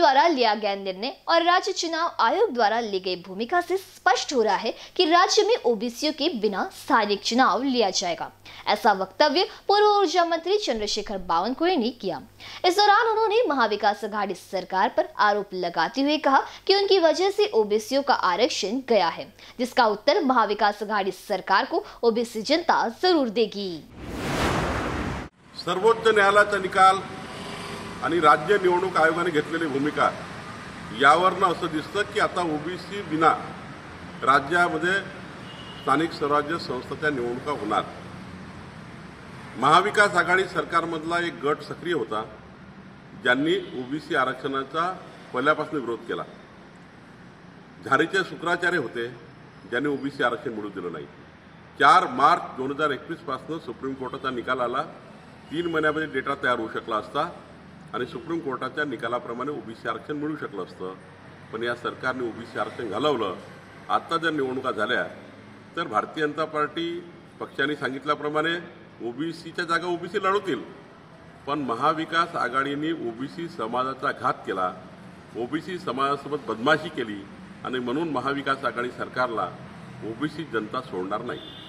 द्वारा लिया गया निर्णय और राज्य चुनाव आयोग द्वारा ली गई भूमिका से स्पष्ट हो रहा है कि राज्य में ओबीसीओ के बिना स्थानिक चुनाव लिया जाएगा। ऐसा वक्तव्य पूर्व ऊर्जा मंत्री चंद्रशेखर बावनकुळे ने किया। इस दौरान उन्होंने महाविकास आघाड़ी सरकार पर आरोप लगाते हुए कहा कि उनकी वजह से ओबीसीओ का आरक्षण गया है, जिसका उत्तर महाविकास आघाड़ी सरकार को ओबीसी जनता जरूर देगी। सर्वोच्च न्यायालयाचा निकाल आणि राज्य निवडणूक आयोगाने घेतलेली भूमिका यावरनं असं दिसतं की आता ओबीसी बिना राज्यामध्ये स्थानिक स्वराज्य संस्थांच्या निवडणुका होणार। महाविकास आघाडी सरकारमधला एक गट सक्रिय होता ज्यांनी ओबीसी आरक्षणाचा पहिल्यापासून विरोध केला। झारीचे शुक्राचार्य होते ज्यांनी ओबीसी आरक्षण मिळू दिलं नाही। 4 मार्च 2021 पासून सुप्रीम कोर्टाचा निकाल आला। 3 महिन्यामध्ये डेटा तयार होऊ शकला असता आणि सुप्रीम कोर्टाच्या निकालाप्रमाणे ओबीसी आरक्षण मिळू शकलं असतं, पण या सरकारने ओबीसी आरक्षण घालवलं। आता जर निवडणुका झाल्या तर भारतीय जनता पार्टी पक्षाने सांगितल्याप्रमाणे ओबीसीच्या जागा ओबीसी लढवतील, पण महाविकास आघाडीने ओबीसी समाजाचा घात केला, ओबीसी समाजासोबत बदमाशी केली आणि म्हणून महाविकास आघाडी सरकारला ओबीसी जनता सोडणार नाही।